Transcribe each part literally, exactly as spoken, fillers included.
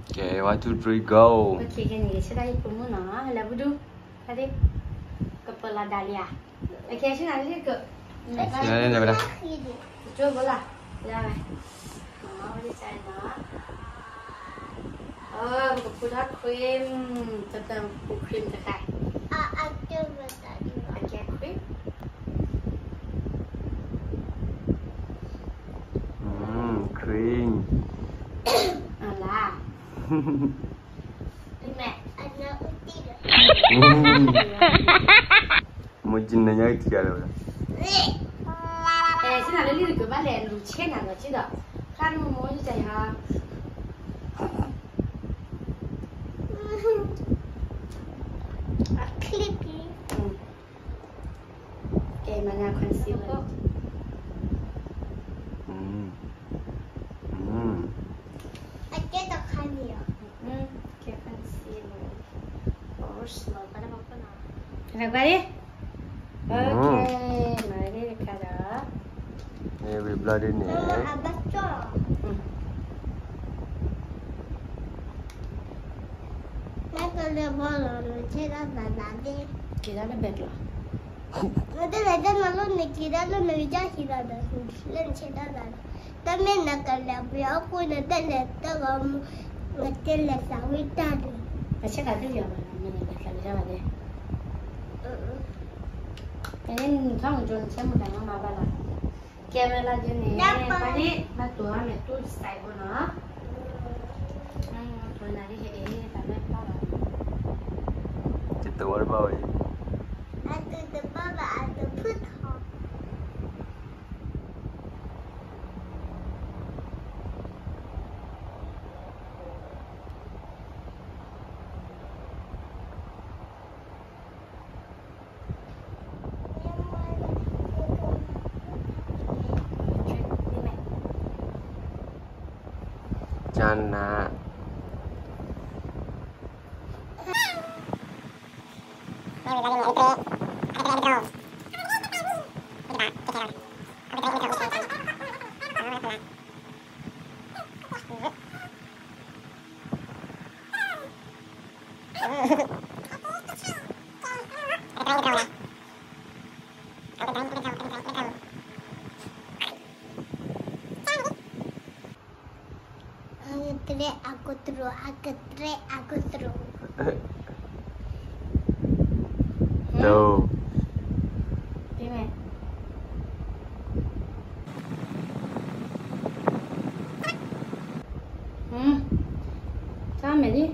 Okay, one, two, three, go. Okay, gini. Saya dah ikut muna. Lalu tu, tadi kepala Dahlia. Okay, saya nak lihat ke. Sini ni berapa? Cuba lah. Jangan. Oh, di sana. Oh, kepala krim. Tentang krim terkai. Ah, ada tadi. Okay, krim. Hmm, kering. Alah. Mak, ada uti dah. Mungkin nanya tiga dah. Eh, saya nak lihat ke balik. Lu cek nak tak cik? Kan mau je saya. Klip. Okay, mana concealer? Hmm. Hmm. Ada tak kami ya? Hmm, okay, concealer. Oh, slow. Pada apa nak? Kenapa ni? Okay, mari kita dah. Ni we blood ni. Abang cok. Nak kalau boleh, kita dah nanti. Kita dah betul. Nanti ada malu ni kita dah nak jadi kita dah. Lain kita dah. Tapi nak kalau biar aku nanti letak kamu nanti letak wita tu. Macam ada dia mana? Mana betul macam mana? Ini kamu jual macam mana nama bala? Kamera je ni. Tadi batu ame tu style mana? Hmm, tu nari eh, tapi apa? Kita war bawa. Ada the baba, ada put home. Jana. Trek aku terus, aku trek aku terus. No. Dime. Hmm. Sama ni.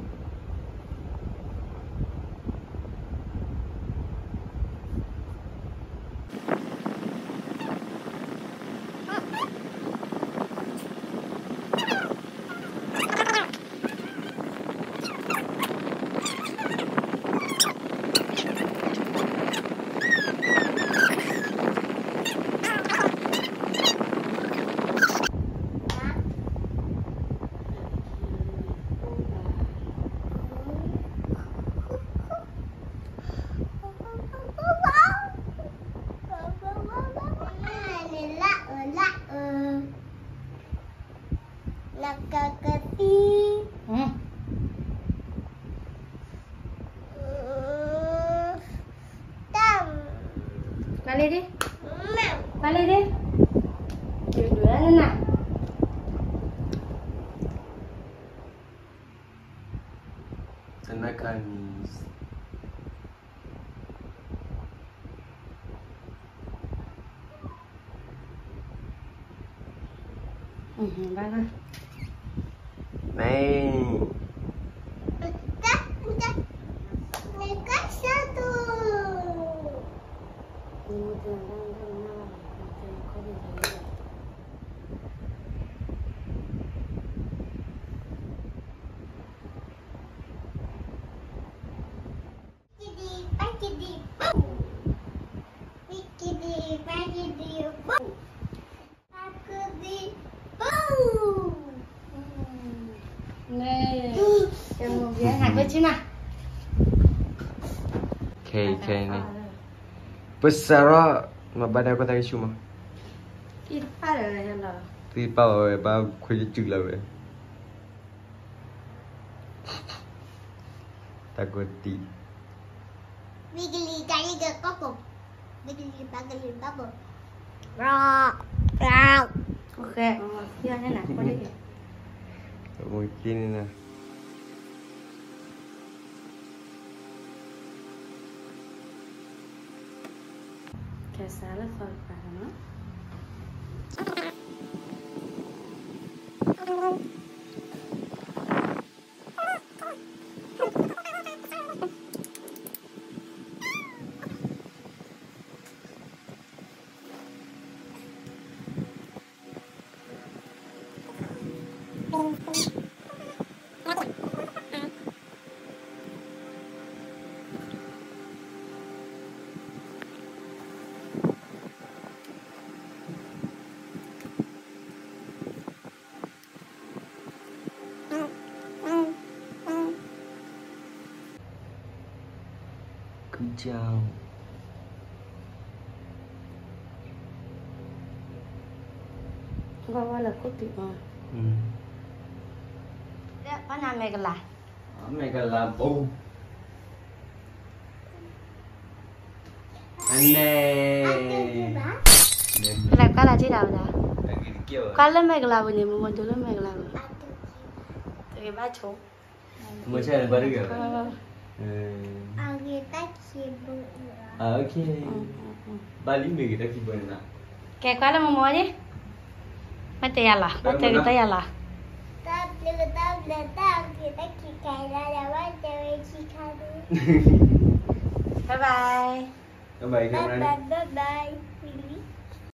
Hmm. Balik dia. Balik dia. Dua-dua nak. Tenakan. Hmm, bagus. Nih. Dah, dah. Mereka satu. Kidi, pagi di. Kidi, pagi di. Aku di. Nè, em một ghé hạt với chứ nào. Okay, okay ni. Besar ma badan aku tak cuma. Ít phát rồi là Thì bao rồi bao khuya chừng là vậy. Takuti. Wiggly cari ke koko. Wiggly bagli babo. Rock. Rock. Ok, kia thế nào, có đi. Mungkin lah. Kayak salah soal apa? Kejam. Bawa lah kopi mah. Hmm. Ya, mana megala? Mega lampu. Aneh. Là có là chế đầu đó. Lagi dikit. Có lên megala bunyi mau mau dulu megala. Dari baca. Macam mana baru ke? Kalau Hmm. Kita sibuk. Ah, okey. Balik ni kita kibun nak. kayak có là mau mua đi. Mati ya lah, mati kita ya lah. Tapi kita datang kita kita lewat dari Chicago. Bye bye. Bye bye. Bye bye bye bye.